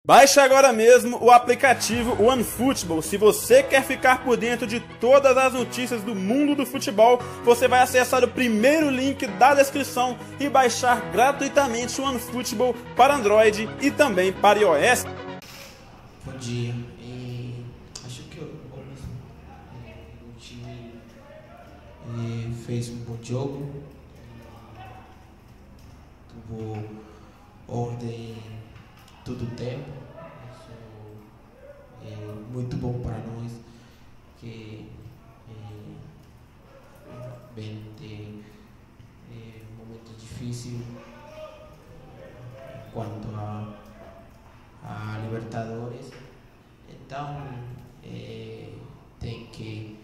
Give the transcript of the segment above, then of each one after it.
Baixe agora mesmo o aplicativo OneFootball. Se você quer ficar por dentro de todas as notícias do mundo do futebol, você vai acessar o primeiro link da descrição e baixar gratuitamente o OneFootball para Android e também para iOS. Bom dia. Acho que o time fez um bom jogo. Tuvo ordem todo o tempo. Isso é muito bom para nós, que vem de um momento difícil quanto a Libertadores. Então tem que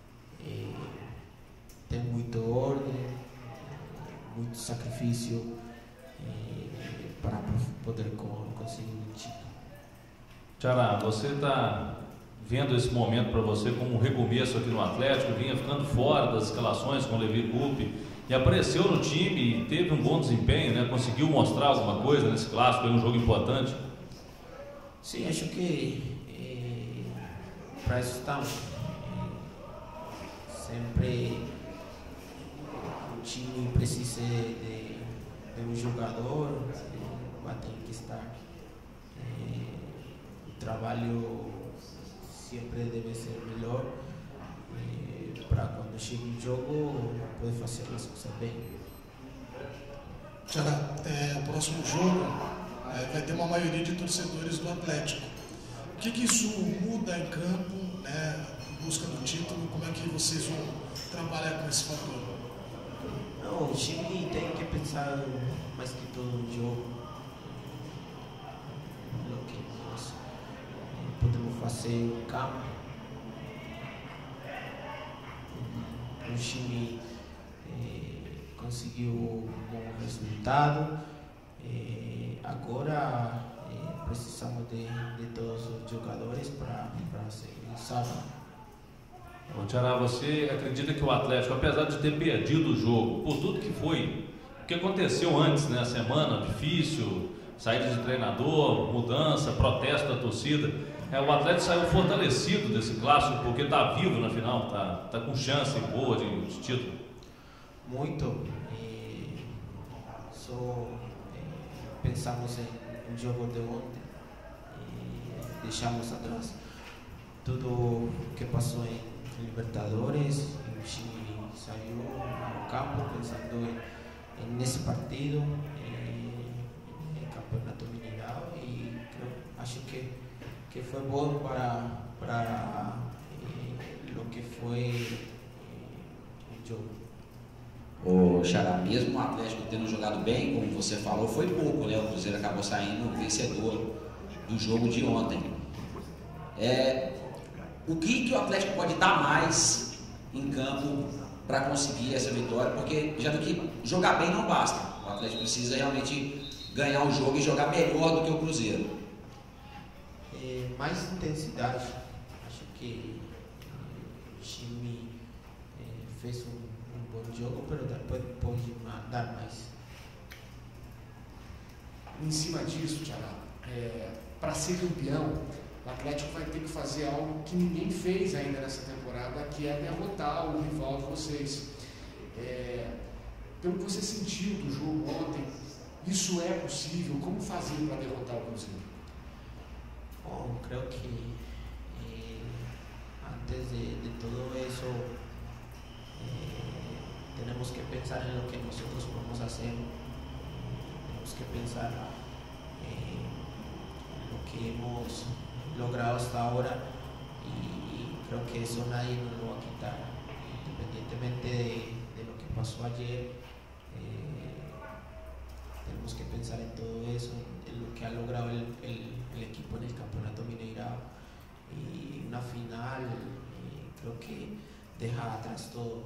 ter muita ordem, muito sacrifício para poder conseguir o título. Tchará, você está vendo esse momento para você como um recomeço aqui no Atlético, vinha ficando fora das escalações com o Levi Coupe e apareceu no time e teve um bom desempenho, né? Conseguiu mostrar alguma coisa nesse clássico, foi um jogo importante. Sim, acho que para isso estamos. Sempre o time precisa de um jogador, tem que estar. O trabalho sempre deve ser melhor para quando chega o jogo poder fazer as coisas bem. Tchará, o próximo jogo vai ter uma maioria de torcedores do Atlético. O que isso muda em campo, né, em busca do título? Como é que vocês vão trabalhar com esse fator? Não, o time tem que pensar mais que todo o jogo. O que nós podemos fazer no campo. O time conseguiu um bom resultado. Agora precisamos de todos os jogadores para seguir sábado. Bom, Tchará, você acredita que o Atlético, apesar de ter perdido o jogo, por tudo que foi, o que aconteceu antes, né, semana difícil, saída de treinador, mudança, protesto da torcida, o Atlético saiu fortalecido desse clássico porque está vivo na final, tá com chance boa de título? Muito. Só pensamos no jogo de ontem e deixamos atrás tudo que passou em Libertadores. O time saiu no campo pensando nesse partido, em Campeonato Mineiro, e acho que foi bom para o que foi o jogo. O Tchará, mesmo o Atlético tendo jogado bem, como você falou, foi pouco, né? O Cruzeiro acabou saindo vencedor do jogo de ontem. O que o Atlético pode dar mais em campo para conseguir essa vitória? Porque já do que jogar bem não basta. O Atlético precisa realmente ganhar o jogo e jogar melhor do que o Cruzeiro. Mais intensidade. Acho que o time fez um bom jogo, mas depois pode dar mais. Em cima disso, Tchará, para ser campeão, o Atlético vai ter que fazer algo que ninguém fez ainda nessa temporada, que é derrotar o rival de vocês. Pelo que você sentiu do jogo ontem, isso é possível? Como fazer para derrotar o Cruzeiro? Bom, creo que antes de todo eso tenemos que pensar en lo que nosotros podemos hacer, tenemos que pensar en lo que hemos logrado hasta ahora, y creo que eso nadie nos lo va a quitar, independientemente de lo que pasó ayer. Tenemos que pensar en todo eso, en lo que ha logrado el equipo en el Campeonato Mineiro, y una final creo que deja atrás todo.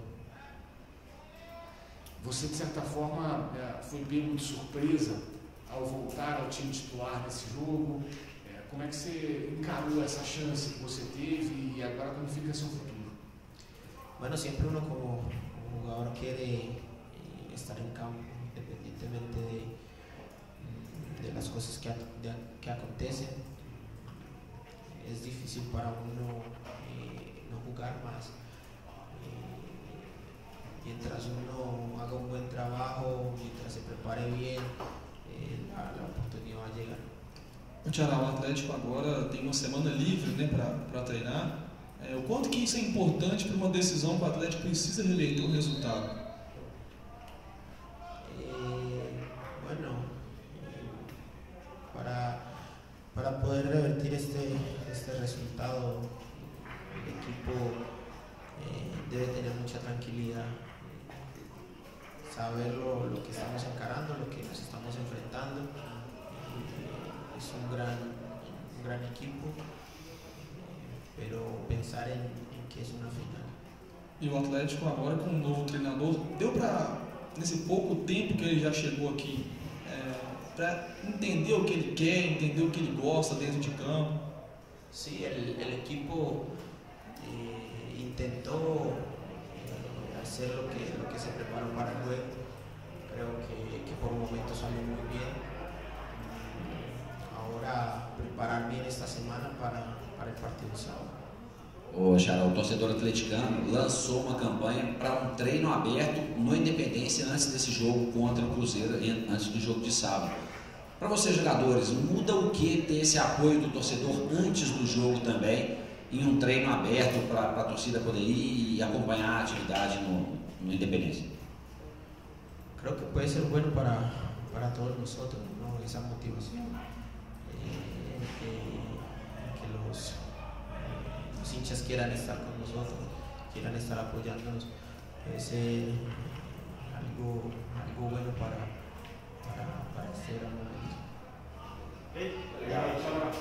Você, de certa forma, foi pego de surpresa ao voltar ao time titular nesse jogo. Como é que você encarou essa chance que você teve e agora como fica seu futuro? Bueno, siempre uno como jugador quiere estar en campo, independientemente de de las cosas que acontecen. Es difícil para uno no jugar más. Mientras uno haga un buen trabajo, mientras se prepare bien, la oportunidad va a llegar. Tiará, o Atlético agora tem uma semana livre, né, para treinar. O quanto que isso é importante para uma decisão que o Atlético precisa reverter o resultado? Bueno, para poder revertir este resultado, el equipo debe tener mucha tranquilidad, saber lo que estamos encarando, lo que nos estamos enfrentando. Es un gran equipo, pero pensar en que es una final. E o Atlético agora com um novo treinador, deu para, nesse pouco tempo que ele já chegou aqui, para entender o que ele quer, entender o que ele gosta dentro de campo? Sí, el equipo intentó hacer lo que se preparó para el juego. Creo que por un momento salió muy bien. Ahora preparar bien esta semana para el partido de sábado. O Xará, o torcedor atleticano lançou uma campanha para um treino aberto no Independência antes desse jogo contra o Cruzeiro, antes do jogo de sábado. Para vocês, jogadores, muda o que ter esse apoio do torcedor antes do jogo também, em um treino aberto para a torcida poder ir e acompanhar a atividade no Independência? Creo que puede ser bueno para todos nosotros, ¿no? Esa motivación, que los hinchas quieran estar con nosotros, quieran estar apoyándonos, puede ser algo bueno para este gran momento.